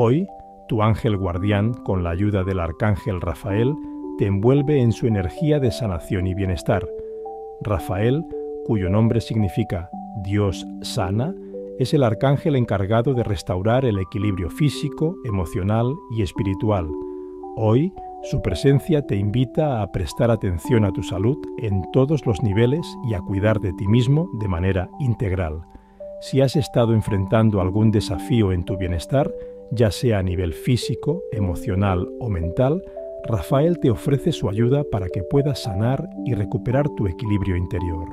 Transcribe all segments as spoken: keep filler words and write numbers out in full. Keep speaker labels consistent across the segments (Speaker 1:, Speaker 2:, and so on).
Speaker 1: Hoy, tu ángel guardián, con la ayuda del arcángel Rafael, te envuelve en su energía de sanación y bienestar. Rafael, cuyo nombre significa Dios sana, es el arcángel encargado de restaurar el equilibrio físico, emocional y espiritual. Hoy, su presencia te invita a prestar atención a tu salud en todos los niveles y a cuidar de ti mismo de manera integral. Si has estado enfrentando algún desafío en tu bienestar, ya sea a nivel físico, emocional o mental, Rafael te ofrece su ayuda para que puedas sanar y recuperar tu equilibrio interior.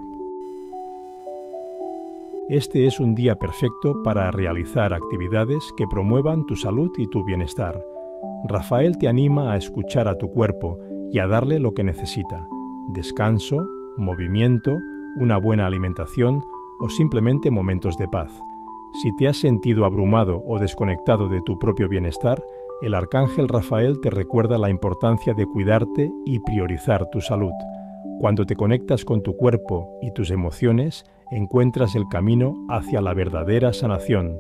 Speaker 1: Este es un día perfecto para realizar actividades que promuevan tu salud y tu bienestar. Rafael te anima a escuchar a tu cuerpo y a darle lo que necesita: descanso, movimiento, una buena alimentación o simplemente momentos de paz. Si te has sentido abrumado o desconectado de tu propio bienestar, el arcángel Rafael te recuerda la importancia de cuidarte y priorizar tu salud. Cuando te conectas con tu cuerpo y tus emociones, encuentras el camino hacia la verdadera sanación.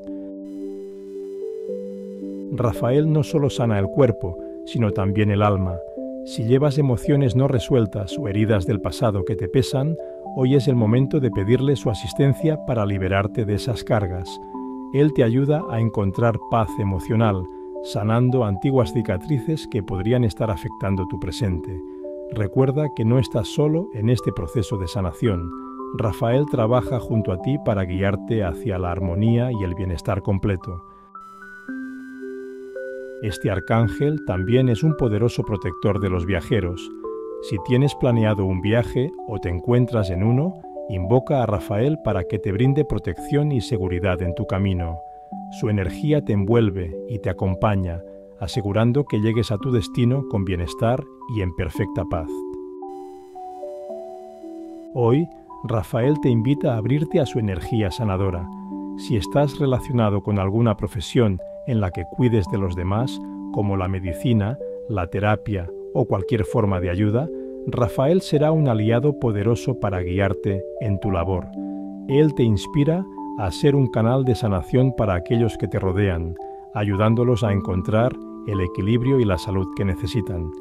Speaker 1: Rafael no solo sana el cuerpo, sino también el alma. Si llevas emociones no resueltas o heridas del pasado que te pesan, hoy es el momento de pedirle su asistencia para liberarte de esas cargas. Él te ayuda a encontrar paz emocional, sanando antiguas cicatrices que podrían estar afectando tu presente. Recuerda que no estás solo en este proceso de sanación. Rafael trabaja junto a ti para guiarte hacia la armonía y el bienestar completo. Este arcángel también es un poderoso protector de los viajeros. Si tienes planeado un viaje o te encuentras en uno, invoca a Rafael para que te brinde protección y seguridad en tu camino. Su energía te envuelve y te acompaña, asegurando que llegues a tu destino con bienestar y en perfecta paz. Hoy, Rafael te invita a abrirte a su energía sanadora. Si estás relacionado con alguna profesión en la que cuides de los demás, como la medicina, la terapia o cualquier forma de ayuda, Rafael será un aliado poderoso para guiarte en tu labor. Él te inspira a ser un canal de sanación para aquellos que te rodean, ayudándolos a encontrar el equilibrio y la salud que necesitan.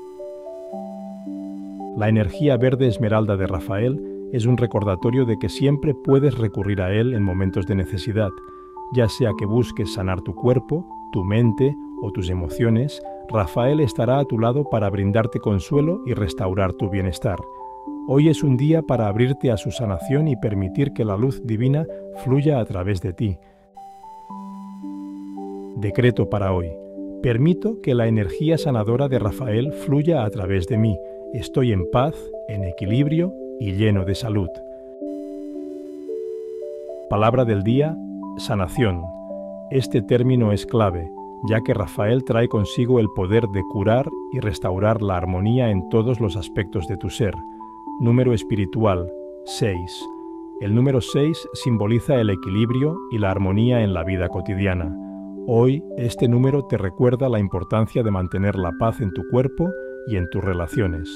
Speaker 1: La energía verde esmeralda de Rafael es un recordatorio de que siempre puedes recurrir a él en momentos de necesidad, ya sea que busques sanar tu cuerpo, tu mente o tus emociones. Rafael estará a tu lado para brindarte consuelo y restaurar tu bienestar. Hoy es un día para abrirte a su sanación y permitir que la luz divina fluya a través de ti. Decreto para hoy. Permito que la energía sanadora de Rafael fluya a través de mí. Estoy en paz, en equilibrio y lleno de salud. Palabra del día: sanación. Este término es clave, ya que Rafael trae consigo el poder de curar y restaurar la armonía en todos los aspectos de tu ser. Número espiritual: seis. El número seis simboliza el equilibrio y la armonía en la vida cotidiana. Hoy, este número te recuerda la importancia de mantener la paz en tu cuerpo y en tus relaciones.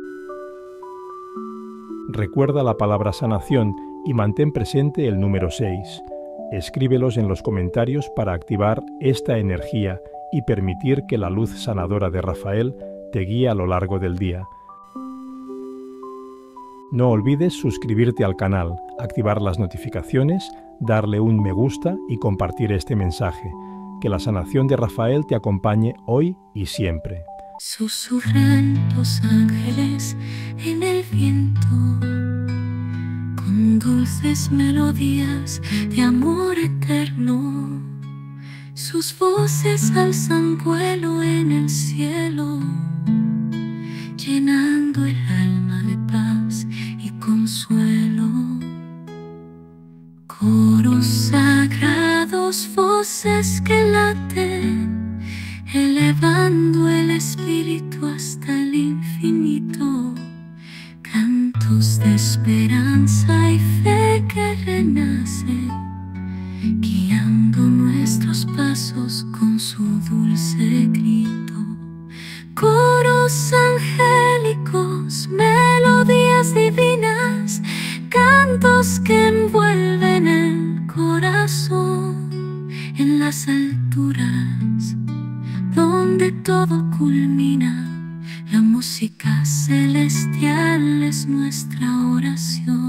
Speaker 1: Recuerda la palabra sanación y mantén presente el número seis. Escríbelos en los comentarios para activar esta energía y permitir que la luz sanadora de Rafael te guíe a lo largo del día. No olvides suscribirte al canal, activar las notificaciones, darle un me gusta y compartir este mensaje. Que la sanación de Rafael te acompañe hoy y siempre.
Speaker 2: Susurran los ángeles en el viento, con dulces melodías de amor eterno. Sus voces alzan vuelo en el cielo, llenando el alma de paz y consuelo. Coros sagrados, voces que laten, elevando el espíritu hasta el infinito. Cantos de esperanza y fe que renacen, guiando nuestros pasos con su dulce grito. Coros angélicos, melodías divinas, cantos que envuelven el corazón. En las alturas donde todo culmina, la música celestial es nuestra oración.